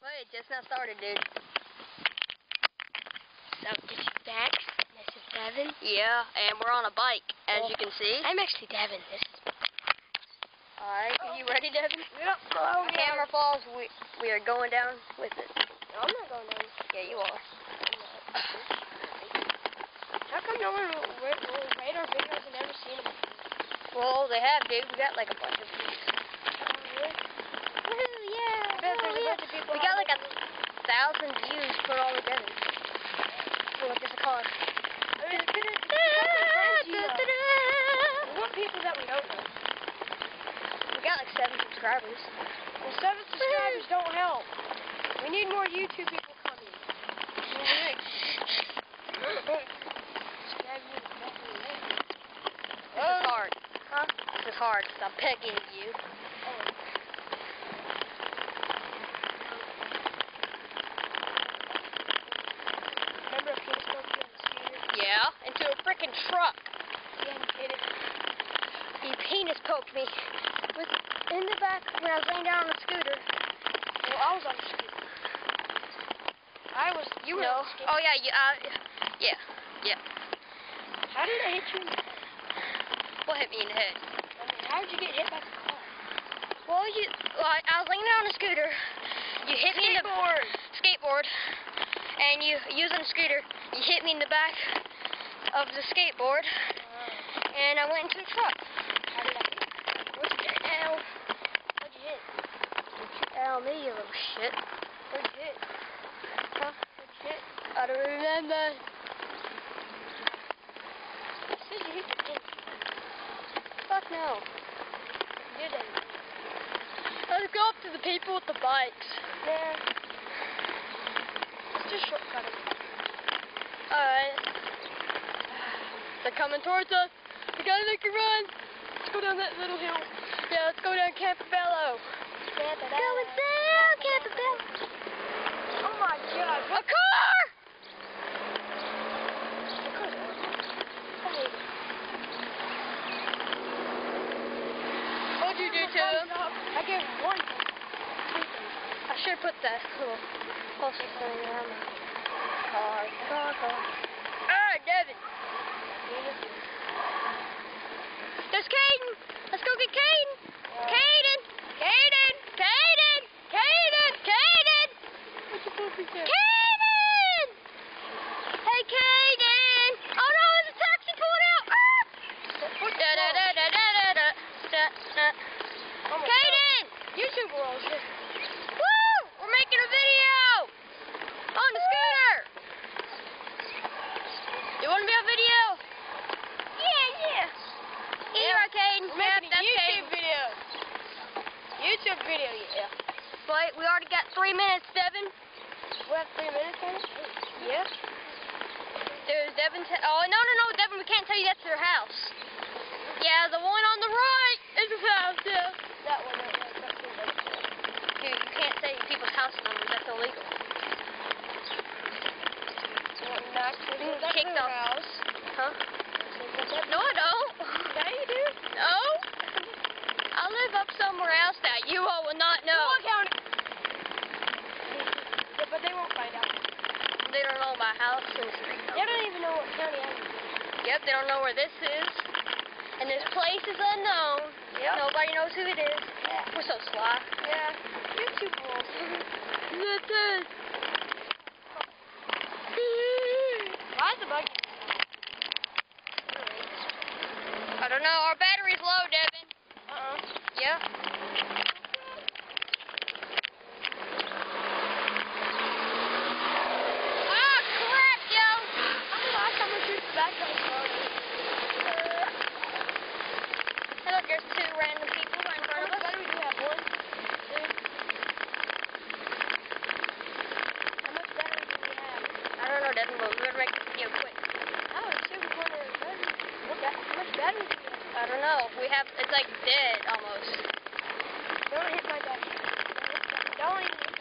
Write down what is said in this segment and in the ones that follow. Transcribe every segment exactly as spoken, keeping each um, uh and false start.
Wait, just now started, dude. So, this is Dax. This is Devin. Yeah, and we're on a bike, as well, you can see. I'm actually Devin. This is Alright, are you ready, Devin? Yep. If the camera falls, we, we are going down with it. No, I'm not going down. Yeah, you are. How come no one will, will, will rate our videos and never seen them? Well, they have, dude. We got like a bunch of views. Oh, really? Woohoo, yeah. I bet there's a yeah. bunch of people We got out like a thousand views put all together. Oh, look, there's a car. I mean, it's because it's friends you know. We want people that we don't know. We got like seven subscribers. Well, seven subscribers don't help. We need more YouTube people coming. This is hard. Huh? This is hard because I'm pegging you. Oh. Remember a penis poked you on the scooter? Yeah, into a freaking truck. Yeah, you hit it. He penis poked me with in the back when I was laying down on the scooter. Well, I was on the scooter. I was. You were No. on the scooter. Oh yeah, you, uh, yeah, yeah. How did I hit you in the head? What hit me in the head? I mean, how did you get hit by the car? Well, you, well, I, I was laying down on the scooter. You hit me in the Skateboard. skateboard, and you using the scooter. You hit me in the back of the skateboard, Uh, and I went into a truck. how did I hit you? What'd you get? Ow. What'd you hit? Ow, me, you little shit. What'd you hit? Huh? What'd you hit? I don't remember. You said you hit the pin. Fuck no. You did. Let's go up to the people with the bikes. Yeah. Let's just shortcut it. Alright. They're coming towards us. We gotta make a run. Let's go down that little hill. Yeah, let's go down Campobello. Going down Campobello. Oh my god. A car! What'd you do to him? I gave him one. I should put that little poster thing around my car. Car, car. Alright, Devin. There's Caden. Let's go get Caden. Caden. Caden. Caden. Caden. Caden. What's supposed to be said? Caden. Hey, Caden. Oh no, there's a taxi pulling out. Ah! Da da da da da da da da da. Caden. YouTube world. Woo! We're making a video on the scooter. You want to be on video? Yeah, yeah. Here, yeah. Caden. We're Yep, making that's a YouTube Caden. video. YouTube video, yeah. Wait, we already got three minutes, Devin. We have three minutes on it? Yeah. There's Devin. T oh, no, no, no, Devin, we can't tell you that's their house. Yeah, the one on the right is his house, yeah. That one, that one. That's the one. Dude, you can't say people's house numbers. That's illegal. Is that Kicked their off. house? Huh? Is that No, I don't. Yeah, you do. No. I live up somewhere else that you all will not know. What county? Yeah, but they won't find out. They don't know my house and street They number. don't even know what county I'm in. Yep, they don't know where this is. And this place is unknown. Yep. Nobody knows who it is. Yeah. We're so sly. Yeah. YouTube rules. This is. Why is the buggy? I don't know. Our battery's low, Devin. Uh-uh. Yeah. Ah, crap, yo. I'm the last time I shoot the back of the car. Hey, look, there's two random people right in front of us. How much battery do you have? One, two. How much battery do we have? I don't know, Devin, but we better make this video quick. Oh, it's super fun to battery. What ba- How much battery do you have? I don't know. We have, it's like dead almost. Don't hit my battery. Don't even hit my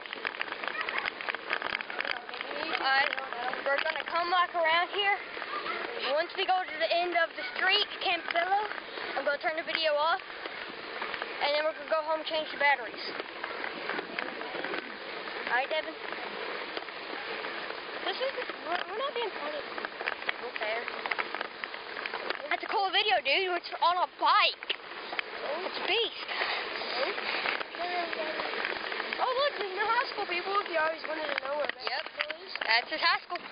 Alright, we're gonna come back around here. Once we go to the end of the street, Campobello, I'm gonna turn the video off. And then we're gonna go home and change the batteries. Alright. right, Devin? This is, we're, we're not being funny. Okay. That's a cool video, dude. It's on a bike. It's a beast. Oh, look, there's no high school people if you always wanted to know where Yep. is. That's his high school.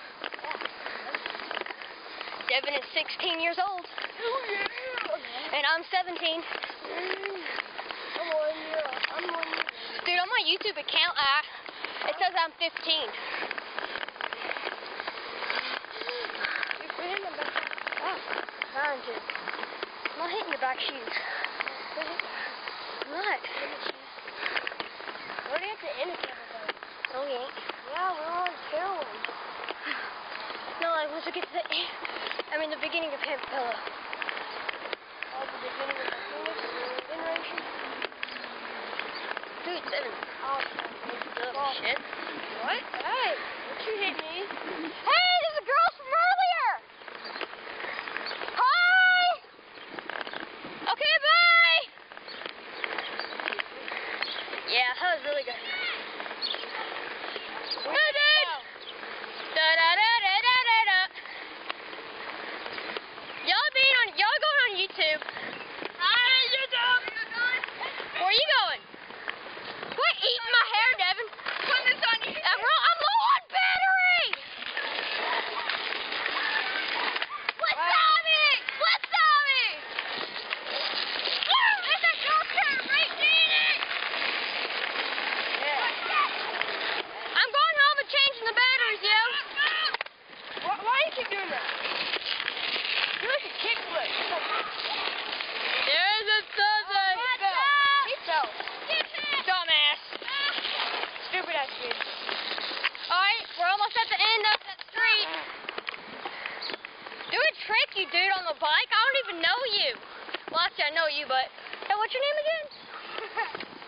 Devin is sixteen years old. Oh, yeah. And I'm seventeen. I'm one year. I'm one year. Dude, on my YouTube account, I, it says I'm fifteen. You're hitting the back. Oh, trying to. I'm not hitting your back shoes. I'm not. We're at the end of the episode. No, we ain't. Yeah, we're on heroin. No, like once we get to the end, I mean the beginning of Campapello. At the beginning of the Phoenix generation. Dude, Devin. Oh, Oh, shit. what? Hey, don't you hit me. Hey, there's a girl from earlier! Hi! Okay, bye! Yeah, that was really good. Hey, dude! Da da da da da da da. Y'all being on, y'all going on YouTube. Hi, YouTube! Where are you going? Quit eating my hair, Devin. Put this on you. I'm low, I'm low on battery! What's up, it? What's up, it? Woo! It's a girl turn, right, Janet? Yeah. I'm going home and changing the batteries, yo. Why, why you keep doing that? You're like a kickflip. There's a Thursday. He fell. Dumbass. Stupid ass kid. Alright, we're almost at the end of that street. Do a trick, you dude, on the bike. I don't even know you. Well, actually, I know you, but... Hey, what's your name again?